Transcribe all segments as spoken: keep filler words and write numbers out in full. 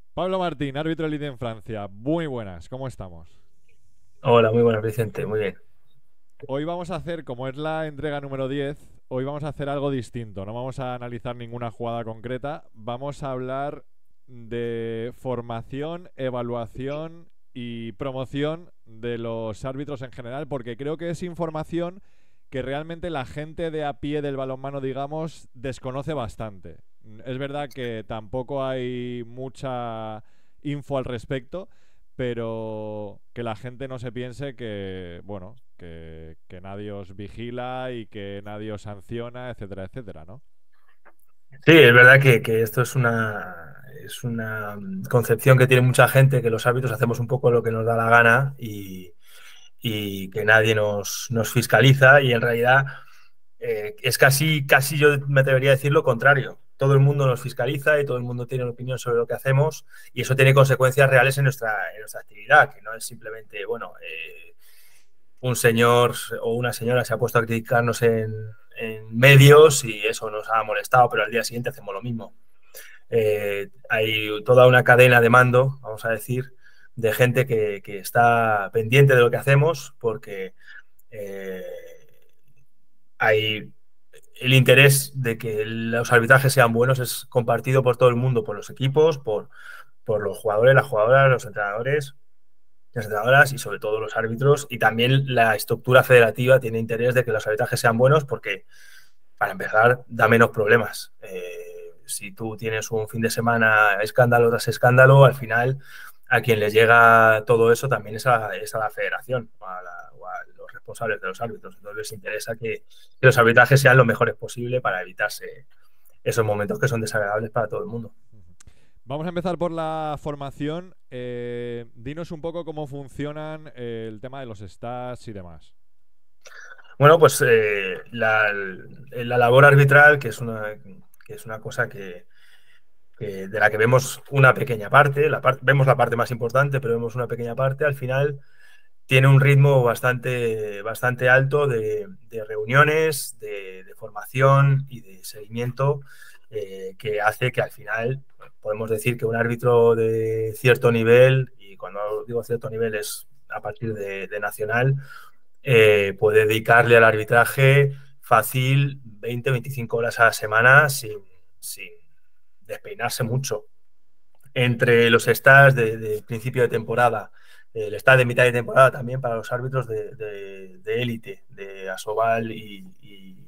Pablo Martín, árbitro elite en Francia. Muy buenas, ¿cómo estamos? Hola, muy buenas, Vicente. Muy bien. Hoy vamos a hacer, como es la entrega número diez, hoy vamos a hacer algo distinto. No vamos a analizar ninguna jugada concreta, vamos a hablar de formación, evaluación y promoción de los árbitros en general, porque creo que es información que realmente la gente de a pie del balonmano, digamos, desconoce bastante. Es verdad que tampoco hay mucha info al respecto, pero que la gente no se piense que, bueno, que, que nadie os vigila y que nadie os sanciona, etcétera, etcétera, ¿no? Sí, es verdad que, que esto es una, es una mm, concepción que tiene mucha gente, que los árbitros hacemos un poco lo que nos da la gana y, y que nadie nos, nos fiscaliza y en realidad eh, es casi, casi yo me atrevería a decir lo contrario. Todo el mundo nos fiscaliza y todo el mundo tiene una opinión sobre lo que hacemos y eso tiene consecuencias reales en nuestra, en nuestra actividad, que no es simplemente, bueno, eh, un señor o una señora se ha puesto a criticarnos en, en medios y eso nos ha molestado, pero al día siguiente hacemos lo mismo. Eh, hay toda una cadena de mando, vamos a decir, de gente que, que está pendiente de lo que hacemos porque eh, hay el interés de que los arbitrajes sean buenos es compartido por todo el mundo, por los equipos, por, por los jugadores, las jugadoras, los entrenadores, las entrenadoras y sobre todo los árbitros. Y también la estructura federativa tiene interés de que los arbitrajes sean buenos porque, para empezar, da menos problemas. Eh, si tú tienes un fin de semana escándalo tras escándalo, al final a quien les llega todo eso también es a, es a la federación o a, la, o a, los responsables de los árbitros. Entonces les interesa que, que los arbitrajes sean lo mejores posible para evitarse esos momentos que son desagradables para todo el mundo. Vamos a empezar por la formación. Eh, dinos un poco cómo funcionan eh, el tema de los stats y demás. Bueno, pues eh, la, la, labor arbitral, que es una, que es una cosa que, que, de la que vemos una pequeña parte, la par vemos la parte más importante, pero vemos una pequeña parte, al final tiene un ritmo bastante, bastante alto de, de reuniones, de, de, formación y de seguimiento, eh, que hace que al final podemos decir que un árbitro de cierto nivel, y cuando digo cierto nivel es a partir de, de nacional, eh, puede dedicarle al arbitraje fácil veinte, veinticinco horas a la semana sin, sin despeinarse mucho. Entre los stats de, de principio de temporada, el stat de mitad de temporada también para los árbitros de, de, de élite, de Asobal y, y,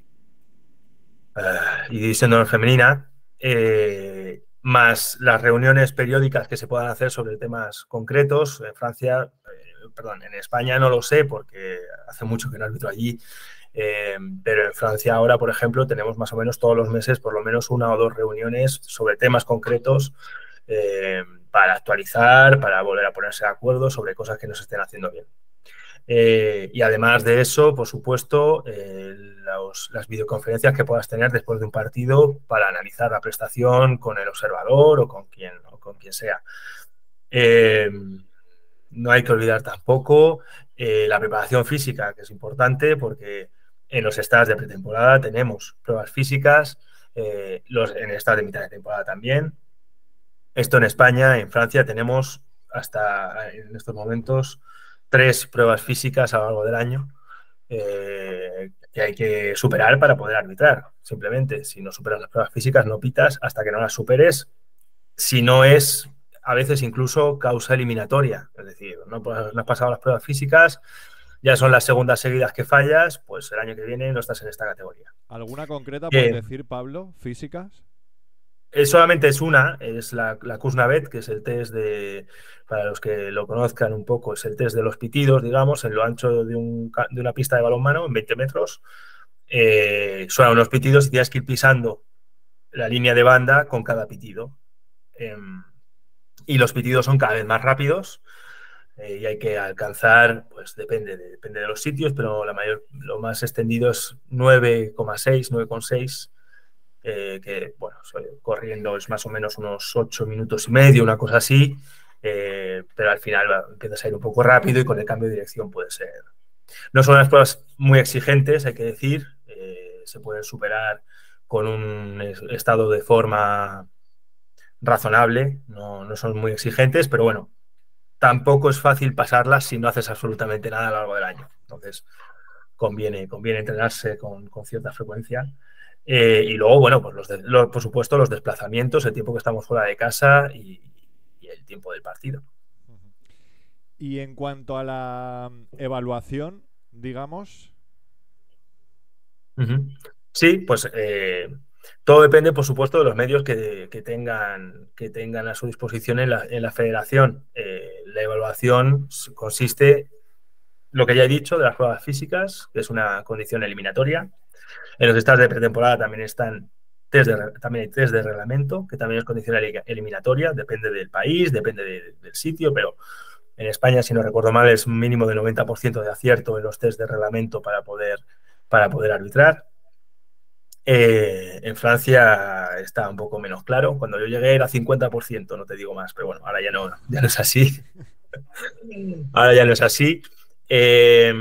uh, y División de Honor Femenina, eh, más las reuniones periódicas que se puedan hacer sobre temas concretos. En Francia, eh, perdón, en España no lo sé porque hace mucho que no arbitro allí, eh, pero en Francia ahora, por ejemplo, tenemos más o menos todos los meses por lo menos una o dos reuniones sobre temas concretos, eh, para actualizar, para volver a ponerse de acuerdo sobre cosas que no se estén haciendo bien. Eh, y además de eso, por supuesto, eh, los, las videoconferencias que puedas tener después de un partido para analizar la prestación con el observador o con quien, o con quien sea. Eh, no hay que olvidar tampoco eh, la preparación física, que es importante porque en los estados de pretemporada tenemos pruebas físicas, eh, los, en el estado de mitad de temporada también. Esto en España, en Francia tenemos hasta en estos momentos tres pruebas físicas a lo largo del año, eh, que hay que superar para poder arbitrar. Simplemente, si no superas las pruebas físicas, no pitas hasta que no las superes, si no es a veces incluso causa eliminatoria. Es decir, no, no has pasado las pruebas físicas, ya son las segundas seguidas que fallas, pues el año que viene no estás en esta categoría. ¿Alguna concreta por Eh, decir, Pablo? ¿Físicas? Eh, solamente es una, es la, la Kuznavet, que es el test de, para los que lo conozcan un poco, es el test de los pitidos, digamos, en lo ancho de, un, de una pista de balonmano, en veinte metros. Eh, suenan unos pitidos y tienes que ir pisando la línea de banda con cada pitido. Eh, y los pitidos son cada vez más rápidos, eh, y hay que alcanzar, pues depende de, depende de los sitios, pero la mayor, lo más extendido es nueve coma seis, nueve coma seis. Eh, que, bueno, corriendo es más o menos unos ocho minutos y medio, una cosa así, eh, pero al final va, empiezas a ir un poco rápido y con el cambio de dirección puede ser. No son unas pruebas muy exigentes, hay que decir, eh, se pueden superar con un estado de forma razonable, no, no son muy exigentes, pero bueno, tampoco es fácil pasarlas si no haces absolutamente nada a lo largo del año. Entonces, conviene, conviene entrenarse con, con cierta frecuencia. Eh, y luego, bueno, pues los de, los, por supuesto, los desplazamientos, el tiempo que estamos fuera de casa y, y el tiempo del partido. Y en cuanto a la evaluación, digamos. Uh-huh. Sí, pues eh, todo depende, por supuesto, de los medios que, que, tengan, que tengan a su disposición en la, en la federación. Eh, la evaluación consiste, lo que ya he dicho, de las pruebas físicas, que es una condición eliminatoria. En los estados de pretemporada también están test de, también hay test de reglamento, que también es condición eliminatoria, depende del país, depende de, del sitio, pero en España, si no recuerdo mal, es un mínimo de noventa por ciento de acierto en los test de reglamento para poder, para poder arbitrar. Eh, en Francia está un poco menos claro. Cuando yo llegué era cincuenta por ciento, no te digo más, pero bueno, ahora ya no, ya no es así. Ahora ya no es así. Eh,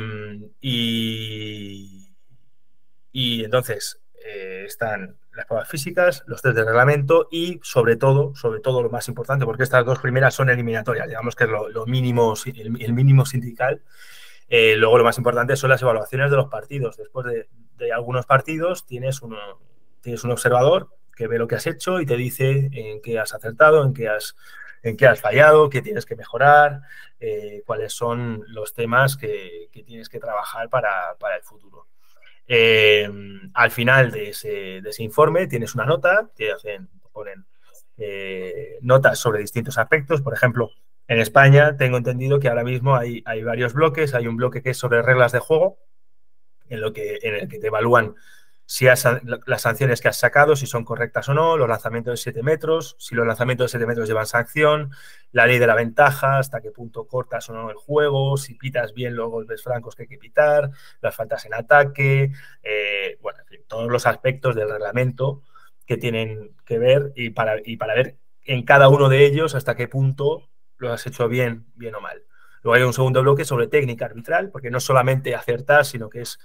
y, y entonces eh, están las pruebas físicas, los test de reglamento y sobre todo, sobre todo lo más importante, porque estas dos primeras son eliminatorias, digamos que es lo, lo mínimo, el, el mínimo sindical. Eh, luego lo más importante son las evaluaciones de los partidos. Después de, de algunos partidos tienes, uno, tienes un observador que ve lo que has hecho y te dice en qué has acertado, en qué has, en qué has fallado, qué tienes que mejorar, eh, cuáles son los temas que, que tienes que trabajar para, para el futuro. Eh, al final de ese, de ese informe tienes una nota, te hacen, te ponen eh, notas sobre distintos aspectos. Por ejemplo, en España tengo entendido que ahora mismo hay, hay varios bloques. Hay un bloque que es sobre reglas de juego, en, lo que, en el que te evalúan si has, las sanciones que has sacado, si son correctas o no, los lanzamientos de siete metros, si los lanzamientos de siete metros llevan sanción, la ley de la ventaja, hasta qué punto cortas o no el juego, si pitas bien los golpes francos que hay que pitar, las faltas en ataque, eh, bueno, en fin, todos los aspectos del reglamento que tienen que ver y para, y para ver en cada uno de ellos hasta qué punto lo has hecho bien, bien o mal. Luego hay un segundo bloque sobre técnica arbitral, porque no solamente acertar, sino que es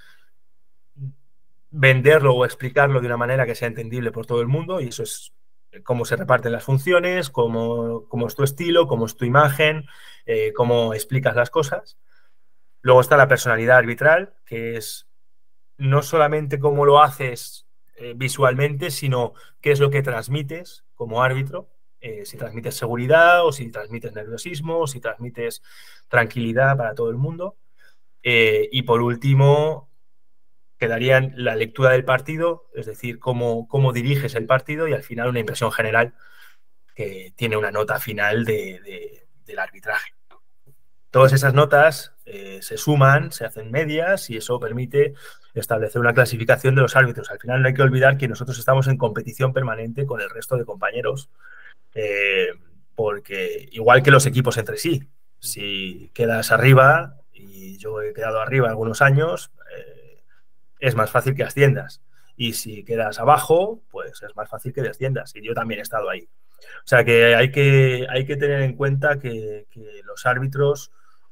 venderlo o explicarlo de una manera que sea entendible por todo el mundo, y eso es cómo se reparten las funciones, cómo, cómo es tu estilo, cómo es tu imagen, eh, cómo explicas las cosas. Luego está la personalidad arbitral, que es no solamente cómo lo haces eh, visualmente, sino qué es lo que transmites como árbitro, eh, si transmites seguridad o si transmites nerviosismo, o si transmites tranquilidad para todo el mundo. Eh, y por último, quedarían la lectura del partido, es decir, cómo, cómo diriges el partido y al final una impresión general que tiene una nota final de, de, del arbitraje. Todas esas notas eh, se suman, se hacen medias y eso permite establecer una clasificación de los árbitros. Al final no hay que olvidar que nosotros estamos en competición permanente con el resto de compañeros, eh, porque igual que los equipos entre sí, si quedas arriba, y yo he quedado arriba algunos años, eh, es más fácil que asciendas. Y si quedas abajo, pues es más fácil que desciendas. Y yo también he estado ahí. O sea que hay que, hay que tener en cuenta que, que los árbitros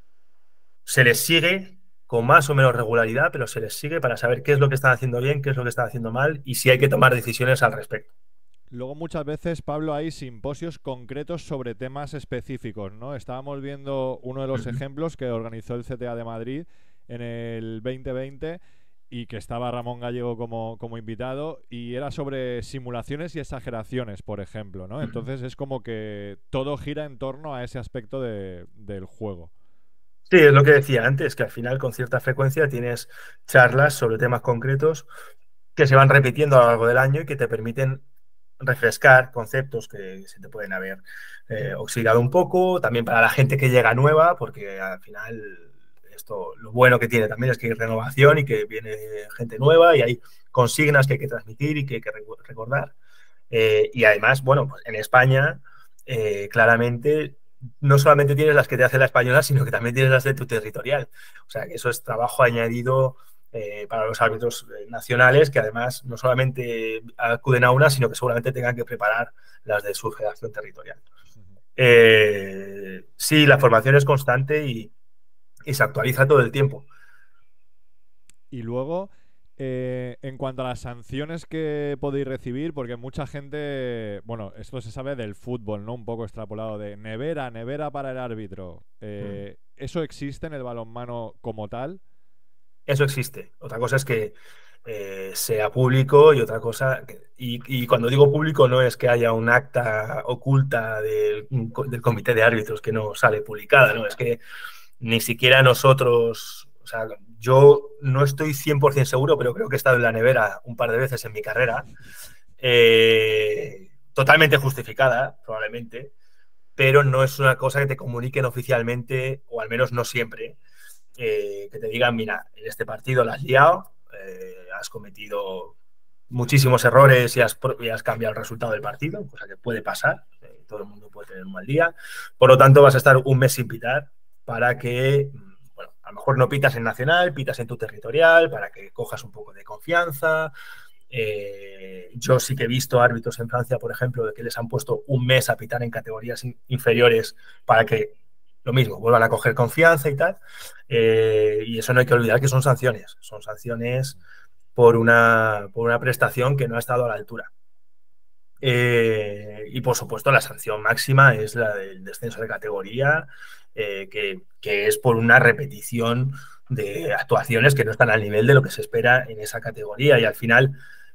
se les sigue con más o menos regularidad, pero se les sigue para saber qué es lo que están haciendo bien, qué es lo que están haciendo mal y si hay que tomar decisiones al respecto. Luego muchas veces, Pablo, hay simposios concretos sobre temas específicos, ¿no? Estábamos viendo uno de los Uh-huh. ejemplos que organizó el C T A de Madrid en el veinte veinte y que estaba Ramón Gallego como, como invitado y era sobre simulaciones y exageraciones, por ejemplo, ¿no? Entonces es como que todo gira en torno a ese aspecto de, del juego. Sí, es lo que decía antes, que al final con cierta frecuencia tienes charlas sobre temas concretos que se van repitiendo a lo largo del año y que te permiten refrescar conceptos que se te pueden haber eh, oxidado un poco, también para la gente que llega nueva, porque al final esto lo bueno que tiene también es que hay renovación y que viene gente nueva y hay consignas que hay que transmitir y que hay que recordar. Eh, y además, bueno, pues en España eh, claramente no solamente tienes las que te hace la española, sino que también tienes las de tu territorial. O sea, que eso es trabajo añadido eh, para los árbitros eh, nacionales, que además no solamente acuden a una, sino que seguramente tengan que preparar las de su federación territorial. Eh, sí, la formación es constante y, y se actualiza todo el tiempo. Y luego Eh, en cuanto a las sanciones que podéis recibir, porque mucha gente, bueno, esto se sabe del fútbol, ¿no? Un poco extrapolado de nevera, nevera para el árbitro. Mm. Eh, ¿eso existe en el balonmano como tal? Eso existe. Otra cosa es que eh, sea público y otra cosa, que- y, y cuando digo público no es que haya un acta oculta del, del comité de árbitros que no sale publicada, ¿no? Es que ni siquiera nosotros, o sea, yo no estoy cien por ciento seguro, pero creo que he estado en la nevera un par de veces en mi carrera, eh, totalmente justificada, probablemente, pero no es una cosa que te comuniquen oficialmente, o al menos no siempre, eh, que te digan, mira, en este partido la has liado, eh, has cometido muchísimos errores y has, y has, cambiado el resultado del partido, cosa que puede pasar, eh, todo el mundo puede tener un mal día, por lo tanto vas a estar un mes sin pitar para que, bueno, a lo mejor no pitas en nacional, pitas en tu territorial, para que cojas un poco de confianza. Eh, yo sí que he visto árbitros en Francia, por ejemplo, de que les han puesto un mes a pitar en categorías in inferiores para que lo mismo, vuelvan a coger confianza y tal. Eh, y eso no hay que olvidar que son sanciones. Son sanciones por una, por una prestación que no ha estado a la altura. Eh, y por supuesto la sanción máxima es la del descenso de categoría, eh, que, que es por una repetición de actuaciones que no están al nivel de lo que se espera en esa categoría. Y al final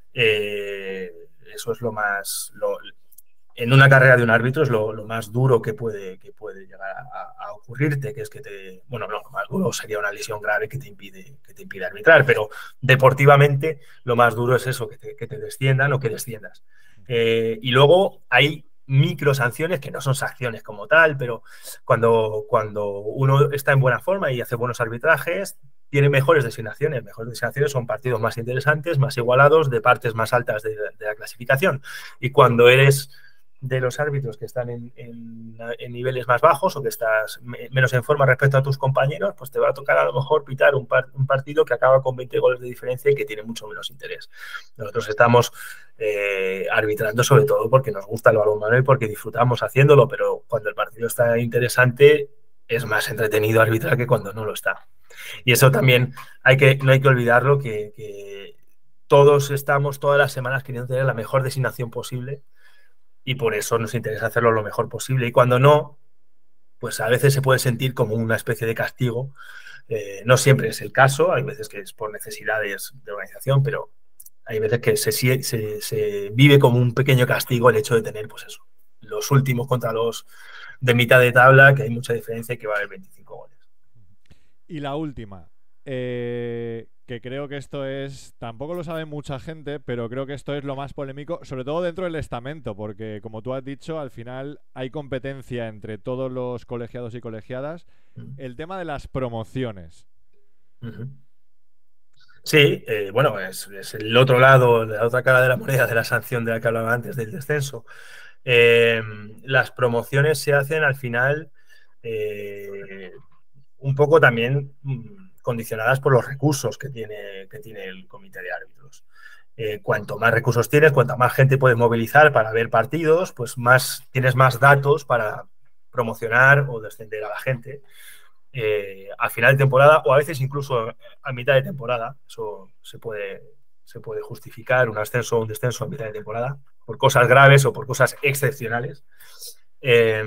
eh, eso es lo más, lo, en una carrera de un árbitro es lo, lo más duro que puede, que puede llegar a, a, ocurrirte, que es que te, bueno, no, lo más duro sería una lesión grave que te impide, que te impide arbitrar, pero deportivamente lo más duro es eso, que te, que te desciendan o que desciendas. Eh, y luego hay micro sanciones que no son sanciones como tal, pero cuando, cuando uno está en buena forma y hace buenos arbitrajes, tiene mejores designaciones. Mejores designaciones son partidos más interesantes, más igualados, de partes más altas de, de la clasificación. Y cuando eres de los árbitros que están en, en, en niveles más bajos o que estás me, menos en forma respecto a tus compañeros, pues te va a tocar a lo mejor pitar un, par, un partido que acaba con veinte goles de diferencia y que tiene mucho menos interés. Nosotros estamos eh, arbitrando sobre todo porque nos gusta el balonmano y porque disfrutamos haciéndolo, pero cuando el partido está interesante es más entretenido arbitrar que cuando no lo está. Y eso también hay que, no hay que olvidarlo, que, que todos estamos todas las semanas queriendo tener la mejor designación posible y por eso nos interesa hacerlo lo mejor posible. Y cuando no, pues a veces se puede sentir como una especie de castigo. Eh, no siempre es el caso, hay veces que es por necesidades de organización, pero hay veces que se, se, se vive como un pequeño castigo el hecho de tener, pues eso, los últimos contra los de mitad de tabla, que hay mucha diferencia y que va a haber veinticinco goles. Y la última, eh, que creo que esto es, tampoco lo sabe mucha gente, pero creo que esto es lo más polémico, sobre todo dentro del estamento, porque como tú has dicho, al final hay competencia entre todos los colegiados y colegiadas. Uh-huh. El tema de las promociones. Uh-huh. Sí, eh, bueno, es, es el otro lado, la otra cara de la moneda de la sanción de la que hablaba antes del descenso. Eh, las promociones se hacen al final eh, un poco también mmm, condicionadas por los recursos que tiene, que tiene el comité de árbitros. Eh, cuanto más recursos tienes, cuanta más gente puedes movilizar para ver partidos, pues más tienes más datos para promocionar o descender a la gente. Eh, a final de temporada o a veces incluso a mitad de temporada. Eso se puede, se puede justificar, un ascenso o un descenso a mitad de temporada, por cosas graves o por cosas excepcionales. Eh,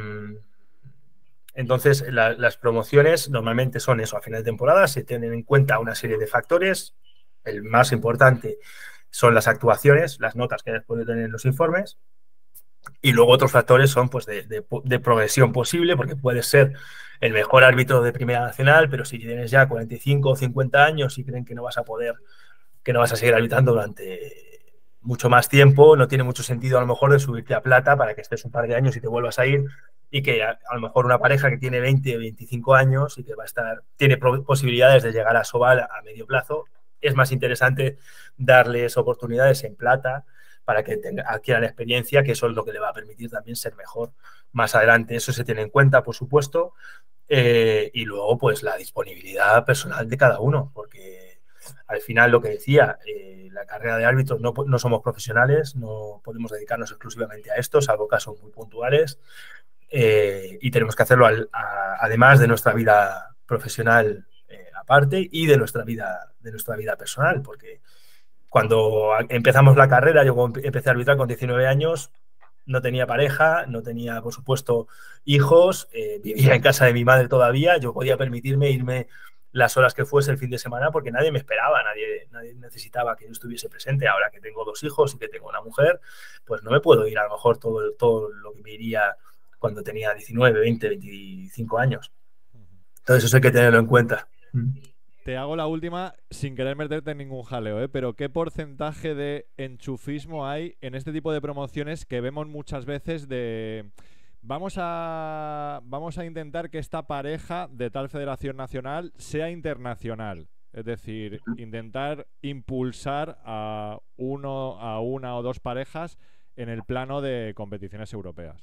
entonces, la, las promociones normalmente son eso, a final de temporada se tienen en cuenta una serie de factores. El más importante son las actuaciones, las notas que después de tener en los informes. Y luego otros factores son pues, de, de, de progresión posible, porque puedes ser el mejor árbitro de Primera Nacional, pero si tienes ya cuarenta y cinco o cincuenta años y creen que no vas a poder, que no vas a seguir arbitrando durante mucho más tiempo, no tiene mucho sentido a lo mejor de subirte a plata para que estés un par de años y te vuelvas a ir, y que a, a lo mejor una pareja que tiene veinte o veinticinco años y que va a estar, tiene posibilidades de llegar a Sobal a medio plazo, es más interesante darles oportunidades en plata para que tenga, adquieran experiencia, que eso es lo que le va a permitir también ser mejor más adelante. Eso se tiene en cuenta, por supuesto, eh, y luego pues la disponibilidad personal de cada uno, porque al final lo que decía, eh, la carrera de árbitros no, no somos profesionales, no podemos dedicarnos exclusivamente a esto, salvo casos muy puntuales, eh, y tenemos que hacerlo al, a, además de nuestra vida profesional eh, aparte y de nuestra vida, de nuestra vida personal, porque cuando empezamos la carrera, yo empecé a arbitrar con diecinueve años, no tenía pareja, no tenía, por supuesto, hijos, eh, vivía en casa de mi madre todavía, yo podía permitirme irme las horas que fuese el fin de semana porque nadie me esperaba, nadie, nadie necesitaba que yo estuviese presente. Ahora que tengo dos hijos y que tengo una mujer, pues no me puedo ir a lo mejor todo, todo lo que me iría cuando tenía diecinueve, veinte, veinticinco años. Entonces eso hay que tenerlo en cuenta. Te hago la última sin querer meterte en ningún jaleo, ¿eh? Pero ¿qué porcentaje de enchufismo hay en este tipo de promociones que vemos muchas veces de... Vamos a, vamos a intentar que esta pareja de tal federación nacional sea internacional? Es decir, intentar impulsar a, uno, a una o dos parejas en el plano de competiciones europeas.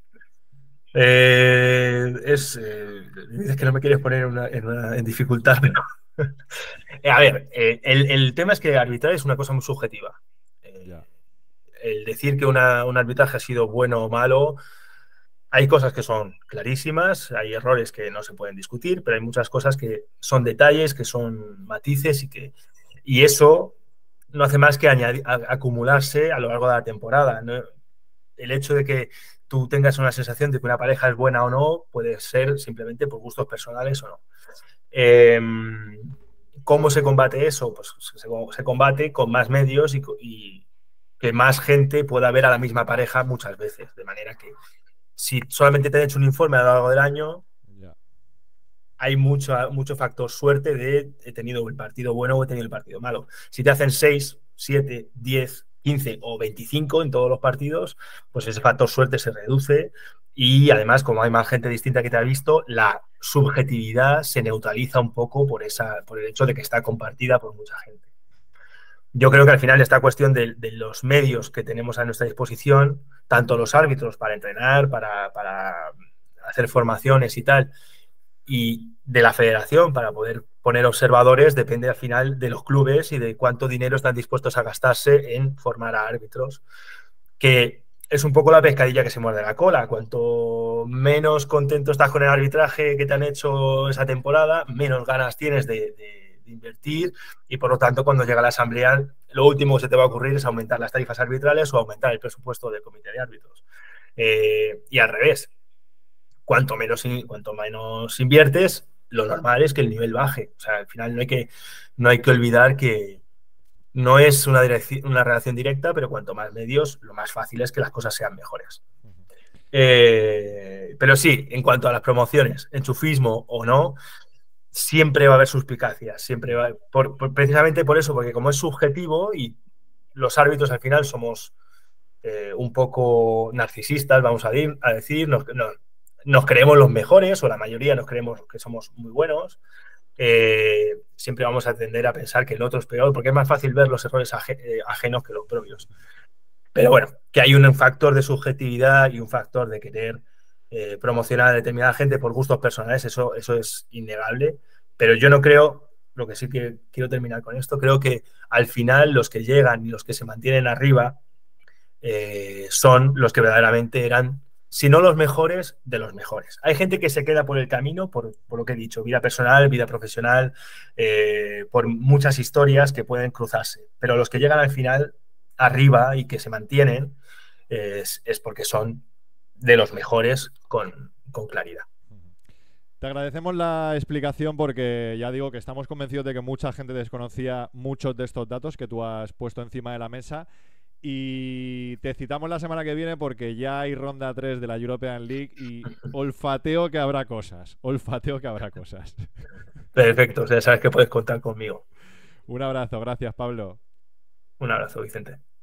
Eh, es, eh, es que no me quieres poner en, una, en, una, en dificultad, pero... A ver, eh, el, el tema es que arbitrar es una cosa muy subjetiva. Eh, Ya. El decir que una, un arbitraje ha sido bueno o malo, hay cosas que son clarísimas, hay errores que no se pueden discutir, pero hay muchas cosas que son detalles, que son matices y que y eso no hace más que añadir, a, acumularse a lo largo de la temporada, ¿no? El hecho de que tú tengas una sensación de que una pareja es buena o no puede ser simplemente por gustos personales o no. Eh, ¿Cómo se combate eso? Pues se, se combate con más medios y, y que más gente pueda ver a la misma pareja muchas veces, de manera que si solamente te han hecho un informe a lo largo del año, yeah. hay mucho, mucho factor suerte de he tenido el partido bueno o he tenido el partido malo. Si te hacen seis, siete, diez, quince o veinticinco en todos los partidos, pues ese factor suerte se reduce y además, como hay más gente distinta que te ha visto, la subjetividad se neutraliza un poco por, esa, por el hecho de que está compartida por mucha gente. Yo creo que al final esta cuestión de, de los medios que tenemos a nuestra disposición, tanto los árbitros para entrenar, para, para hacer formaciones y tal, y de la federación para poder poner observadores, depende al final de los clubes y de cuánto dinero están dispuestos a gastarse en formar a árbitros, que es un poco la pescadilla que se muerde la cola. Cuanto menos contento estás con el arbitraje que te han hecho esa temporada, menos ganas tienes de, de, de invertir y por lo tanto cuando llega la asamblea lo último que se te va a ocurrir es aumentar las tarifas arbitrales o aumentar el presupuesto del comité de árbitros. Eh, y al revés, cuanto menos, cuanto menos inviertes, lo normal es que el nivel baje. O sea, al final no hay que, no hay que olvidar que no es una, una relación directa, pero cuanto más medios, lo más fácil es que las cosas sean mejores. Eh, pero sí, en cuanto a las promociones, enchufismo o no, siempre va a haber suspicacias, siempre va, por, por, precisamente por eso, porque como es subjetivo y los árbitros al final somos eh, un poco narcisistas, vamos a, dir, a decir, nos, nos, nos creemos los mejores o la mayoría nos creemos que somos muy buenos. Eh, siempre vamos a tender a pensar que el otro es peor porque es más fácil ver los errores ajenos que los propios. Pero bueno, que hay un factor de subjetividad y un factor de querer eh, promocionar a determinada gente por gustos personales, eso, eso es innegable. Pero yo no creo, lo que sí que quiero terminar con esto, creo que al final los que llegan y los que se mantienen arriba eh, son los que verdaderamente eran, si no los mejores, de los mejores. Hay gente que se queda por el camino, por, por lo que he dicho, vida personal, vida profesional, eh, por muchas historias que pueden cruzarse. Pero los que llegan al final, arriba, y que se mantienen, eh, es, es porque son de los mejores con, con claridad. Te agradecemos la explicación porque ya digo que estamos convencidos de que mucha gente desconocía muchos de estos datos que tú has puesto encima de la mesa. Y te citamos la semana que viene porque ya hay ronda tres de la European League y olfateo que habrá cosas. Olfateo que habrá cosas. Perfecto, o sea, sabes que puedes contar conmigo. Un abrazo, gracias Pablo. Un abrazo, Vicente.